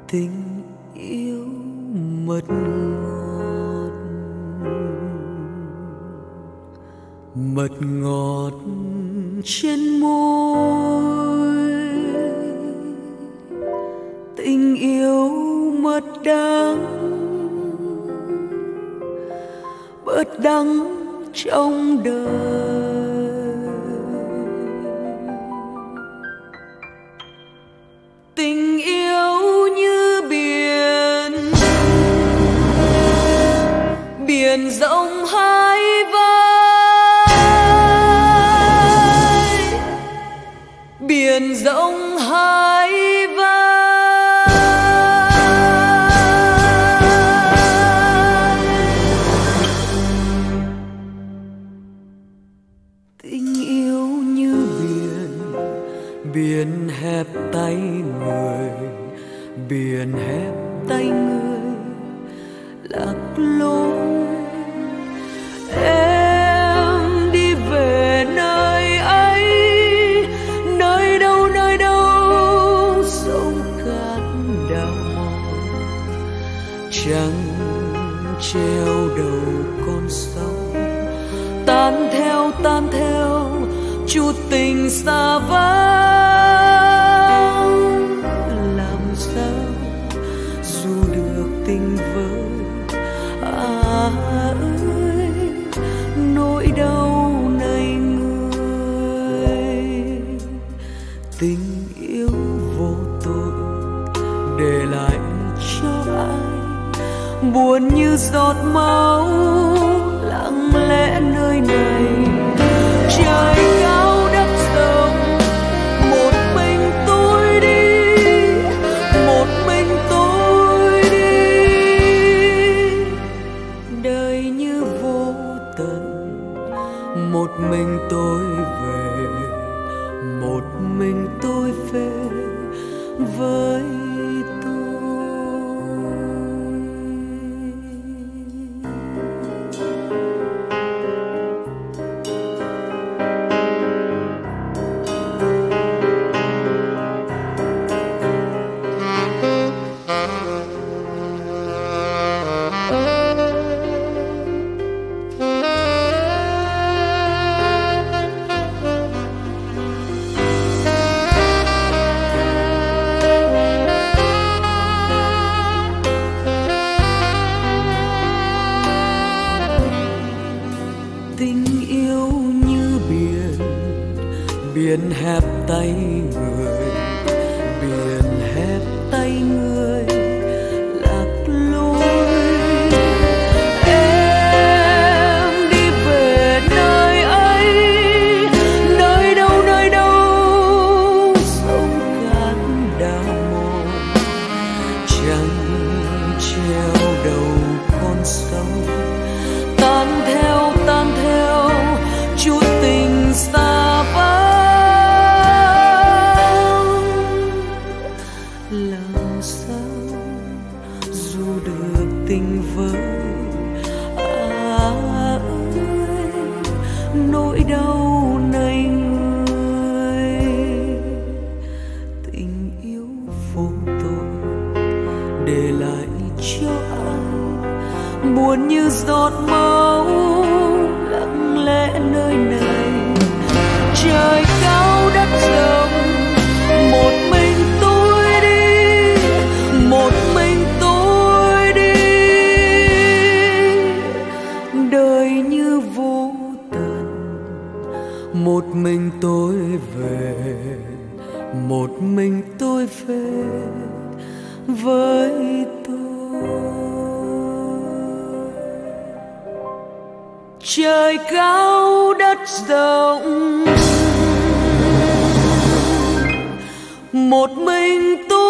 tình yêu mật ngọt, mật ngọt trên môi, tình yêu mật đắng, bớt đắng trong đời. Tình yêu như biển, biển rộng hai vai, biển rộng hai vai. Tình yêu như biển, biển hẹp tay người, biển hẹp tay người lạc lối. Em đi về nơi ấy, nơi đâu sông cát đào mòn, trăng treo đầu con sóng, tan theo chút tình xa vắng. Làm sao dù được tình vơi, ơi nỗi đau này người. Tình yêu vô tội để lại cho ai, buồn như giọt máu lặng lẽ nơi này. Trời cao đất rộng, một mình tôi đi, một mình tôi đi. Đời như vô tận, một mình tôi về, một mình tôi về với biển hẹp tay người, biển hẹp tay người lạc lối. Em đi về nơi ấy, nơi đâu sông cát đào mòn, trăng treo đầu con sông, tan theo chút tình xa vắng. Làm sao dù được tình vơi, ơi nỗi đau này người. Tình yêu vô tội để lại cho ai, buồn như giọt máu lặng lẽ nơi này. Trời cao đất rộng, một mình tôi đi, một mình tôi đi. Đời như vô tận, một mình tôi về, một mình tôi về với tôi. Trời cao đất rộng, một mình tôi